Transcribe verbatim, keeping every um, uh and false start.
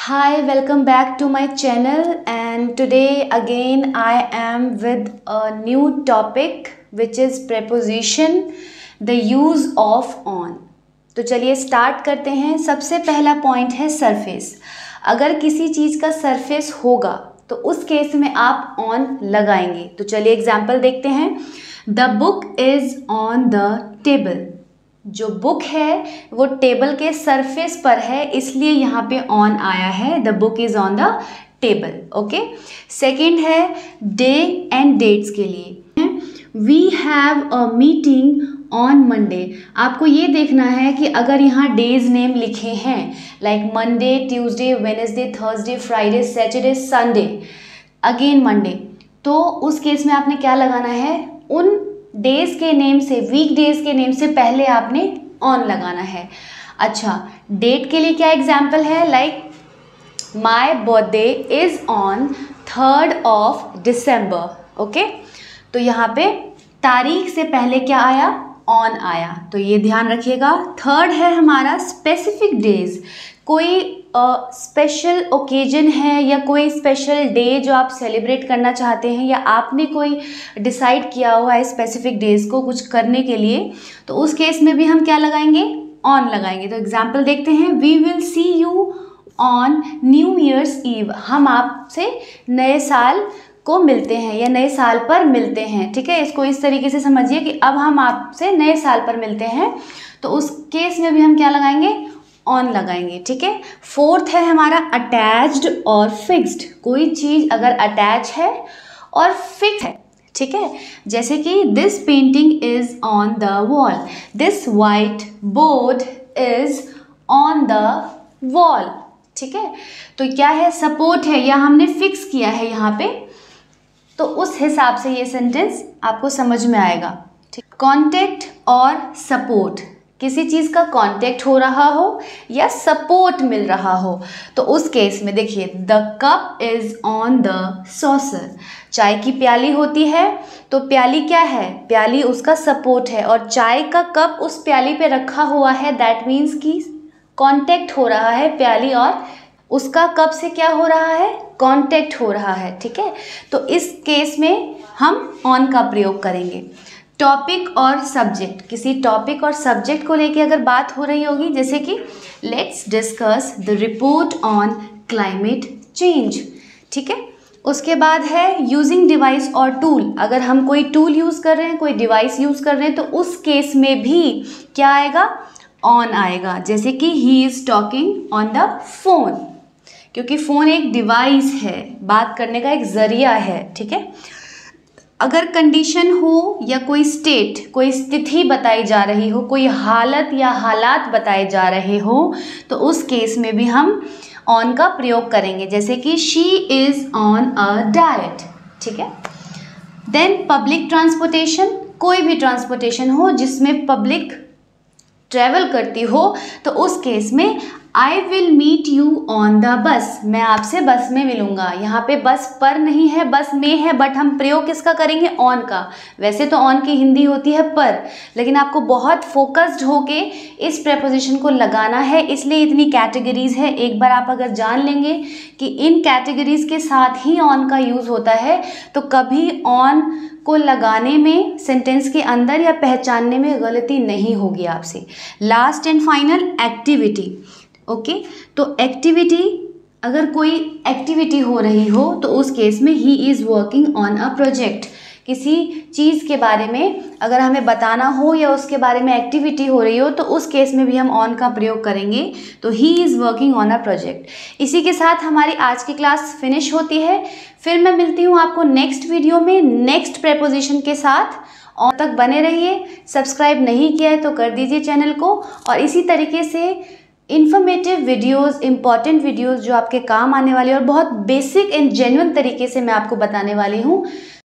Hi, welcome back to my channel, and today again I am with a new topic which is preposition, the use of on. तो चलिए start करते हैं। सबसे पहला point है surface. अगर किसी चीज़ का सरफेस होगा तो उस केस में आप ऑन लगाएंगे। तो चलिए एग्जाम्पल देखते हैं। The book is on the table. जो बुक है वो टेबल के सरफेस पर है, इसलिए यहाँ पे ऑन आया है। The book is on the table. Okay, second है डे एंड डेट्स के लिए। We have a meeting on Monday. आपको ये देखना है कि अगर यहाँ डेज नेम लिखे हैं like Monday, Tuesday, Wednesday, Thursday, Friday, Saturday, Sunday, again Monday, तो उस केस में आपने क्या लगाना है, उन डेज के नेम से, वीक डेज के नेम से पहले आपने ऑन लगाना है। अच्छा, डेट के लिए क्या एग्जाम्पल है, like my birthday is on third of December. Okay, तो यहाँ पे तारीख से पहले क्या आया, ऑन आया, तो ये ध्यान रखिएगा। थर्ड है हमारा स्पेसिफिक डेज। कोई स्पेशल uh, ओकेजन है या कोई स्पेशल डे जो आप सेलिब्रेट करना चाहते हैं, या आपने कोई डिसाइड किया हुआ है स्पेसिफिक डेज को कुछ करने के लिए, तो उस केस में भी हम क्या लगाएंगे, ऑन लगाएंगे। तो एग्जाम्पल देखते हैं। We will see you on new year's eve. हम आपसे नए साल को मिलते हैं या नए साल पर मिलते हैं। ठीक है, इसको इस तरीके से समझिए कि अब हम आपसे नए साल पर मिलते हैं, तो उस केस में भी हम क्या लगाएंगे, ऑन लगाएंगे। ठीक है, फोर्थ है हमारा अटैच्ड और फिक्स्ड। कोई चीज़ अगर अटैच है और फिक्स है, ठीक है, जैसे कि this painting is on the wall, this white board is on the wall. ठीक है, तो क्या है, सपोर्ट है या हमने फिक्स किया है यहाँ पे, तो उस हिसाब से ये सेंटेंस आपको समझ में आएगा। ठीक, कॉन्टेक्ट और सपोर्ट, किसी चीज़ का कांटेक्ट हो रहा हो या सपोर्ट मिल रहा हो, तो उस केस में देखिए the cup is on the saucer. चाय की प्याली होती है तो प्याली क्या है, प्याली उसका सपोर्ट है, और चाय का कप उस प्याली पे रखा हुआ है, दैट मीन्स कि कांटेक्ट हो रहा है प्याली और उसका कप से क्या हो रहा है, कांटेक्ट हो रहा है। ठीक है, तो इस केस में हम ऑन का प्रयोग करेंगे। टॉपिक और सब्जेक्ट, किसी टॉपिक और सब्जेक्ट को लेके अगर बात हो रही होगी, जैसे कि let's discuss the report on climate change. ठीक है, उसके बाद है यूजिंग डिवाइस और टूल। अगर हम कोई टूल यूज़ कर रहे हैं, कोई डिवाइस यूज़ कर रहे हैं, तो उस केस में भी क्या आएगा, ऑन आएगा। जैसे कि he is talking on the phone, क्योंकि फ़ोन एक डिवाइस है, बात करने का एक ज़रिया है। ठीक है, अगर कंडीशन हो या कोई स्टेट, कोई स्थिति बताई जा रही हो, कोई हालत या हालात बताए जा रहे हो, तो उस केस में भी हम ऑन का प्रयोग करेंगे। जैसे कि she is on a diet. ठीक है, देन पब्लिक ट्रांसपोर्टेशन, कोई भी ट्रांसपोर्टेशन हो जिसमें पब्लिक ट्रैवल करती हो, तो उस केस में I will meet you on the bus. मैं आपसे बस में मिलूंगा। यहाँ पे बस पर नहीं है, बस में है, बट हम प्रयोग किसका करेंगे, ऑन का। वैसे तो ऑन की हिंदी होती है पर, लेकिन आपको बहुत फोकस्ड होके इस प्रेपोजिशन को लगाना है, इसलिए इतनी कैटेगरीज है। एक बार आप अगर जान लेंगे कि इन कैटेगरीज के साथ ही ऑन का यूज़ होता है, तो कभी ऑन को लगाने में, सेंटेंस के अंदर या पहचानने में गलती नहीं होगी आपसे। Last and final activity. Okay, तो एक्टिविटी, अगर कोई एक्टिविटी हो रही हो तो उस केस में he is working on a project. किसी चीज़ के बारे में अगर हमें बताना हो या उसके बारे में एक्टिविटी हो रही हो, तो उस केस में भी हम ऑन का प्रयोग करेंगे। तो he is working on a project. इसी के साथ हमारी आज की क्लास फिनिश होती है। फिर मैं मिलती हूँ आपको नेक्स्ट वीडियो में नेक्स्ट प्रेपोजिशन के साथ। और तक बने रहिए। सब्सक्राइब नहीं किया है तो कर दीजिए चैनल को, और इसी तरीके से इन्फॉर्मेटिव वीडियोस, इंपॉर्टेंट वीडियोस जो आपके काम आने वाले और बहुत बेसिक एंड जेन्युइन तरीके से मैं आपको बताने वाली हूँ,